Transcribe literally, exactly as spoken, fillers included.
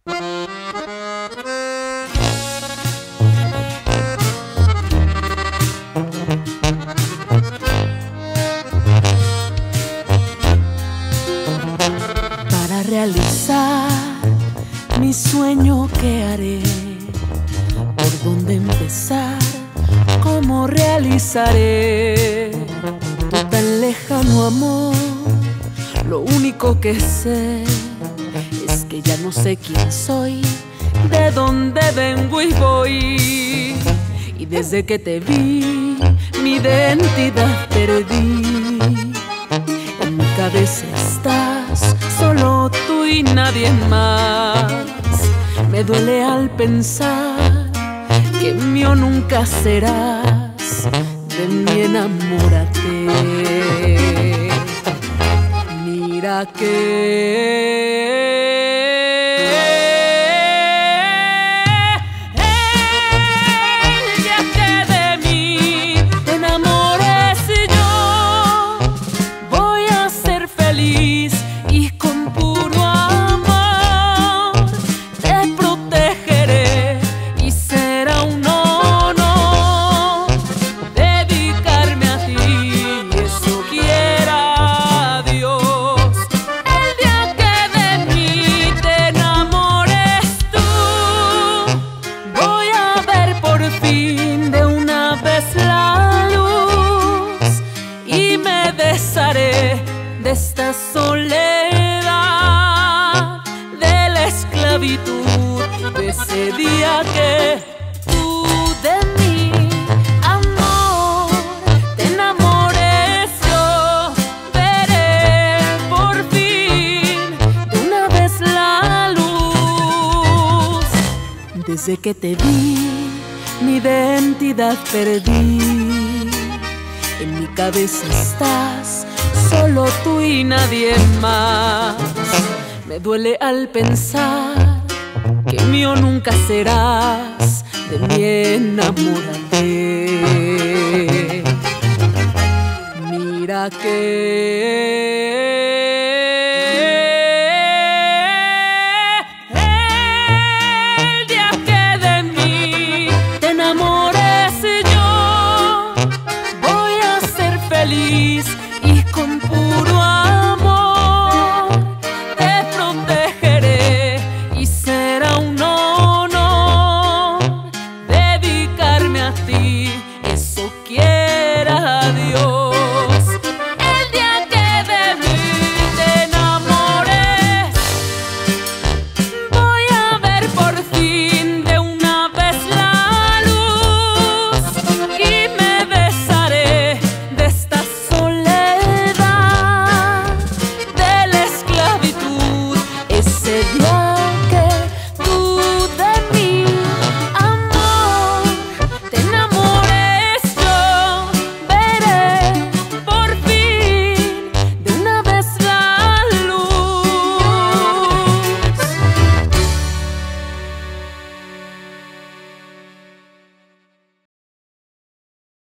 Para realizar mi sueño, ¿qué haré? ¿Por dónde empezar? ¿Cómo realizaré tu tan lejano amor? Lo único que sé es que ya no sé quién soy, de dónde vengo y voy. Y desde que te vi, mi identidad perdí. En mi cabeza estás, solo tú y nadie más. Me duele al pensar que mío nunca serás. De mí enamórate. Mira que el día que de mí te enamores yo, voy a ser feliz y con puro amor te protegeré. Y será un honor dedicarme a ti, y eso quiera Dios. El día que de mí te enamores tú, voy a ver por fin de una vez la luz y me desharé de esta soledad, de la esclavitud, de ese día que tú de mí, amor, te enamores. Yo veré por fin de una vez la luz. Desde que te vi, mi identidad perdí. En mi cabeza estás, solo tú y nadie más. Me duele al pensar que mío nunca serás. De mí enamórate. Mira que